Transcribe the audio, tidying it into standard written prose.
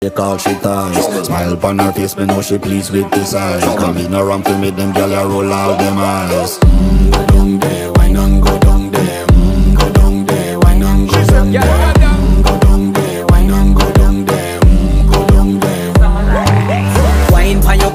She call she ties. Smile upon her face, me know she pleased with this eye. Come in around to meet them, girl, I roll out them eyes. Go down there.